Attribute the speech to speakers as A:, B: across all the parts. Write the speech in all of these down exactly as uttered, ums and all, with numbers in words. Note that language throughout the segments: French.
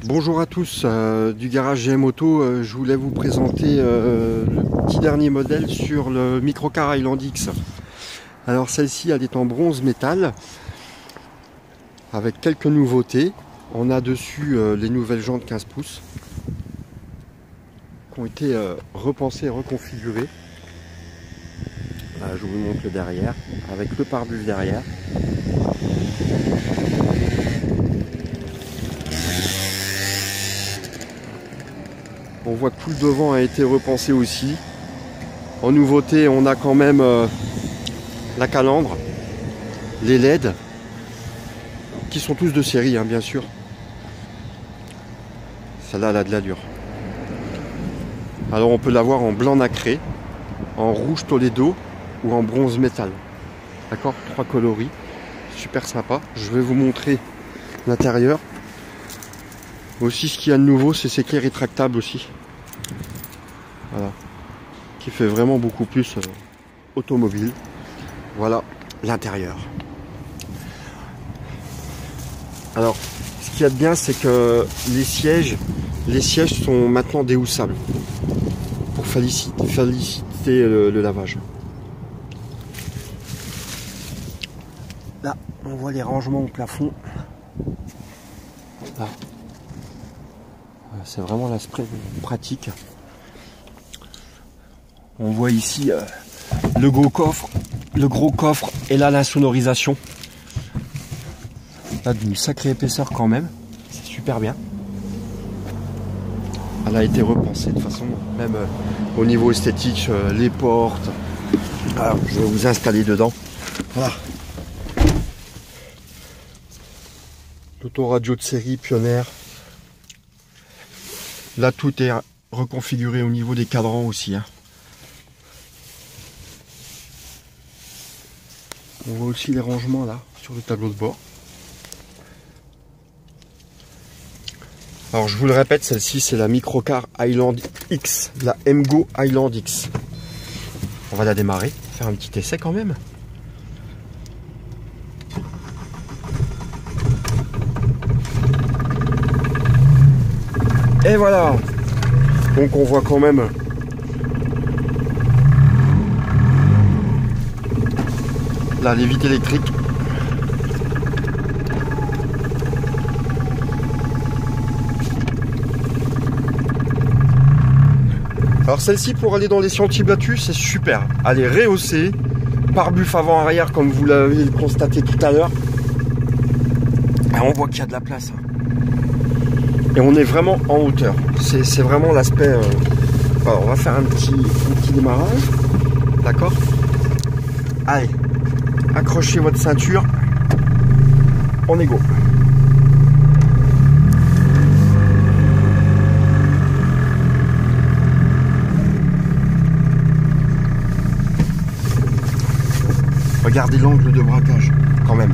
A: Bonjour à tous, euh, du garage G M Auto, euh, je voulais vous présenter euh, le petit dernier modèle sur le Microcar Highland X. Alors celle-ci elle est en bronze métal avec quelques nouveautés. On a dessus euh, les nouvelles jantes quinze pouces qui ont été euh, repensées et reconfigurées. Là, je vous montre le derrière avec le pare-bus derrière. On voit que tout le devant a été repensé aussi. En nouveauté, on a quand même euh, la calandre, les L E D, qui sont tous de série, hein, bien sûr. Celle-là, elle a de l'allure. Alors on peut l'avoir en blanc nacré, en rouge Toledo ou en bronze métal. D'accord, trois coloris, super sympa. Je vais vous montrer l'intérieur. Aussi, ce qu'il y a de nouveau, c'est ces clés rétractables aussi. Voilà. Qui fait vraiment beaucoup plus euh, automobile. Voilà l'intérieur. Alors, ce qu'il y a de bien, c'est que les sièges, les sièges sont maintenant déhoussables pour faciliter, faciliter le, le lavage. Là, on voit les rangements au plafond. Là. C'est vraiment l'aspect pratique. On voit ici euh, le gros coffre, le gros coffre et là la sonorisation. Là d'une sacrée épaisseur quand même, c'est super bien. Elle a été repensée de façon, même euh, au niveau esthétique, euh, les portes. Alors je vais vous installer dedans. Voilà. L'autoradio de série Pioneer. Là, tout est reconfiguré au niveau des cadrans aussi. Hein. On voit aussi les rangements là, sur le tableau de bord. Alors, je vous le répète, celle-ci, c'est la Microcar Highland X, la MGO Highland X. On va la démarrer, faire un petit essai quand même. Et voilà, donc on voit quand même là les vitres électriques. Alors celle-ci pour aller dans les sentiers battus c'est super, elle est rehaussée, pare-buf avant-arrière comme vous l'avez constaté tout à l'heure. Et on voit qu'il y a de la place. Hein. Et on est vraiment en hauteur. C'est vraiment l'aspect... Euh... Alors, on va faire un petit, un petit démarrage. D'accord? Allez. Accrochez votre ceinture. On est go. Regardez l'angle de braquage, quand même.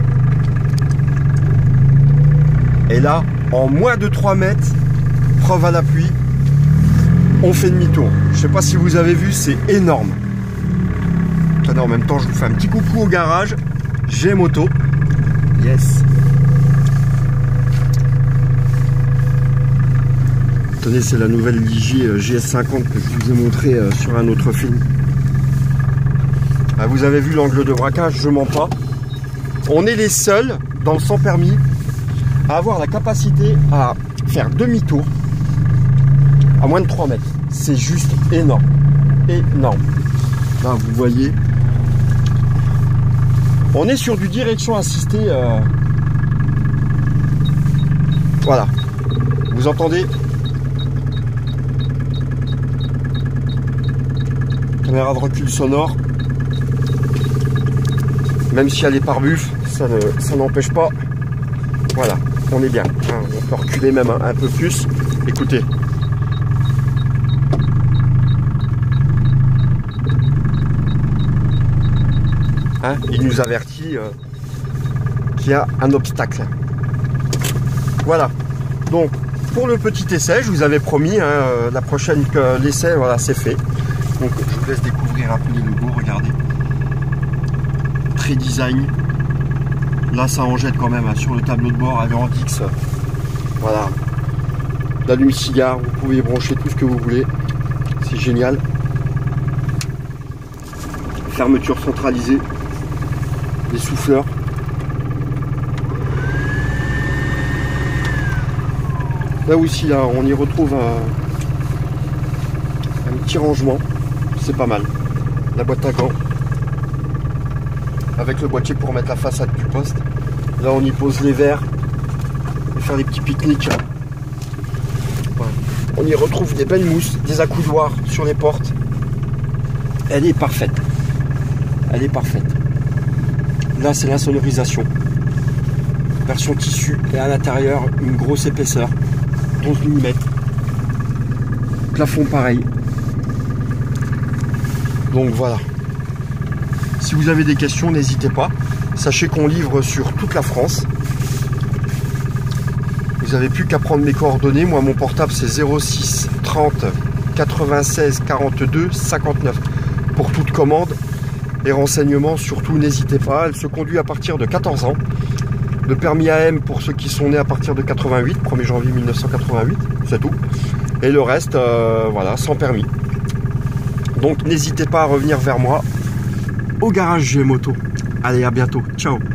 A: Et là... En moins de trois mètres, preuve à l'appui, on fait demi-tour. Je ne sais pas si vous avez vu, c'est énorme. Attendez, en même temps, je vous fais un petit coucou au garage. G M Auto. Yes. Attendez, c'est la nouvelle Ligier G S cinquante que je vous ai montré sur un autre film. Ah, vous avez vu l'angle de braquage, je mens pas. On est les seuls dans le sans permis à avoir la capacité à faire demi-tour à moins de trois mètres. C'est juste énorme. Énorme. Là, vous voyez. On est sur du direction assistée. Euh... Voilà. Vous entendez? Caméra de recul sonore. Même si elle est pare-buf, ça ne, ça n'empêche pas. Voilà. On est bien, on peut reculer même un, un peu plus. Écoutez. Hein, il nous avertit euh, qu'il y a un obstacle. Voilà. Donc, pour le petit essai, je vous avais promis, hein, la prochaine que l'essai, voilà, c'est fait. Donc, je vous laisse découvrir un peu les logos, regardez. Très design. Là, ça en jette quand même hein, sur le tableau de bord Highland X. Voilà. d'allume-cigare, vous pouvez y brancher tout ce que vous voulez. C'est génial. Fermeture centralisée. Les souffleurs. Là aussi, là, on y retrouve un, un petit rangement. C'est pas mal. La boîte à gants. Avec le boîtier pour mettre la façade du poste. Là, on y pose les verres. On peut faire des petits pique-niques. Voilà. On y retrouve des belles mousses, des accoudoirs sur les portes. Elle est parfaite. Elle est parfaite. Là, c'est l'insonorisation. Version tissu. Et à l'intérieur, une grosse épaisseur. onze millimètres. Plafond pareil. Donc voilà. Si vous avez des questions, n'hésitez pas. Sachez qu'on livre sur toute la France. Vous n'avez plus qu'à prendre mes coordonnées. Moi, mon portable, c'est zéro six trente quatre-vingt-seize quarante-deux cinquante-neuf. Pour toute commande et renseignements, surtout, n'hésitez pas. Elle se conduit à partir de quatorze ans. Le permis A M pour ceux qui sont nés à partir de quatre-vingt-huit, premier janvier mille neuf cent quatre-vingt-huit, c'est tout. Et le reste, euh, voilà, sans permis. Donc n'hésitez pas à revenir vers moi au garage G Moto. Allez, à bientôt. Ciao.